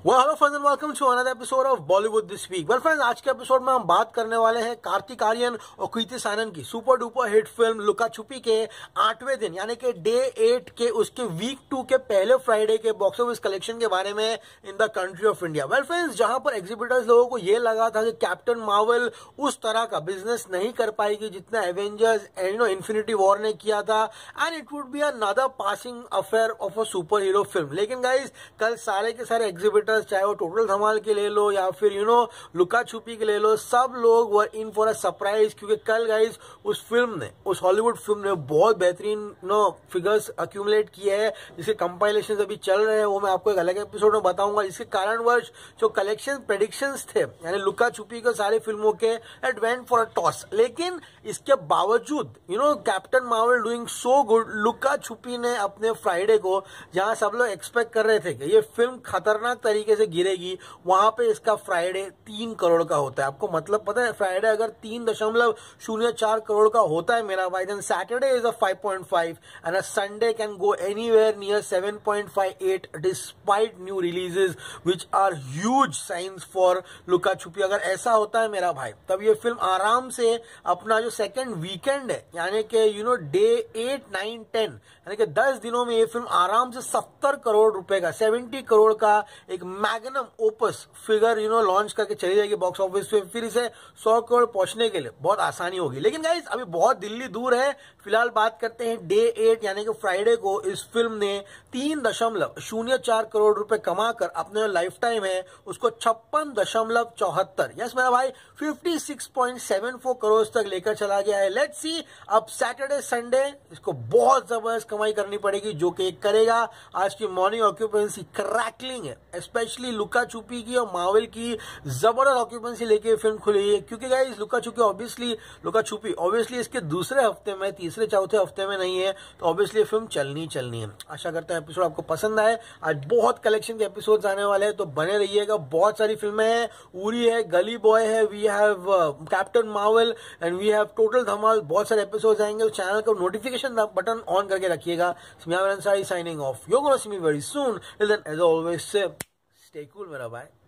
Hello friends and welcome to another episode of Bollywood this week. Well friends, आज के episode में हम बात करने वाले हैं कार्तिक आर्यन और कृति सैनन की super duper hit film Luka Chuppi के 8वें दिन यानी कि डे 8 के उसके वीक 2 के पहले फ्राइडे के बॉक्स ऑफिस कलेक्शन के बारे में in the country of India. Well friends, जहां पर एग्जिबिटर्स लोगों को यह लगा था कि कैप्टन मार्वल उस तरह का बिजनेस नहीं कर पाएगी जितना एवेंजर्स एंड इन्फिनिटी वॉर ने किया था and it would be another passing affair of a superhero film. लेकिन गाइज, कल सारे के सारे एग्जिबिटर्स चाहे वो टोटल धमाल के ले लो या फिर लुका छुपी के ले लो, सब लोग वर इन फॉर अ सरप्राइज, क्योंकि कल गाइज उस फिल्म ने, उस हॉलीवुड फिल्म ने बहुत बेहतरीन फिगर्स अक्यूमुलेट किए हैं, जिसके कंपाइलेशन अभी चल रहे हैं, वो मैं आपको एक अलग एपिसोड में बताऊंगा। इसके कारणवश जो कलेक्शन प्रेडिक्शंस थे यानी लुका छुपी के सारे फिल्मों के, it went for a toss. लेकिन इसके बावजूद Captain Marvel doing so good, Luka Chuppi ने अपने फ्राइडे को, जहां सब लोग एक्सपेक्ट कर रहे थे कि ये फिल्म खतरनाक तरीके से गिरेगी, वहां पे इसका फ्राइडे 3 करोड़ का होता है। आपको मतलब पता है, फ्राइडे अगर 3.04 करोड़ का होता है मेरा भाई, then Saturday is a 5.5 and a Sunday can go anywhere near 7.58 despite new releases which are huge signs for Luka Chuppi. अगर ऐसा होता है मेरा भाई, तब ये फिल्म आराम से अपना जो सेकंड वीकेंड है यानी कि डे 8, 9, 10 यानी कि 10 दिनों में ये फिल्म आराम से 70 करोड़ रुपए का, 70 करोड़ का एक मैग्नम ओपस फिगर लॉन्च करके चली जाएगी बॉक्स ऑफिस पे। फिर इसे 100 करोड़ पहुंचने के लिए बहुत आसानी होगी। लेकिन गाइस, अभी बहुत दिल्ली दूर है। फिलहाल बात करते हैं डे 8 यानी कि फ्राइडे को इस फिल्म ने 3.04 करोड़ रुपए कमाकर अपने लाइफ टाइम है उसको 56.74, यस मेरा भाई, 56.74 करोड़ तक लेकर चला गया है। लेट्स सी, अब सैटरडे संडे इसको बहुत जबरदस्त कमाई करनी पड़ेगी, जो कि करेगा। आज की मॉर्निंग ऑक्यूपेंसी क्रैकलिंग है, स्पेशली लुका छुपी की और मार्वल की जबरदस्त ऑक्यूपेंसी लेके फिल्म खुली है। क्योंकि गाइस, लुका छुपी ऑब्वियसली इसके दूसरे हफ्ते में, तीसरे चौथे हफ्ते में नहीं है, तो ऑब्वियसली फिल्म चलनी है। आशा करता है एपिसोड आपको पसंद आए। आज बहुत कलेक्शन के एपिसोड आने वाले हैं, तो बने रहिएगा। बहुत सारी फिल्में हैं, उरी है, गली बॉय है, we have Captain Marvel and we have total Dhamaal. बहुत सारे एपिसोड आएंगे, तो चैनल को नोटिफिकेशन बटन ऑन करके रखिएगा। Signing off, you gonna see me very soon. Till then, as always, say stay cool मेरा भाई।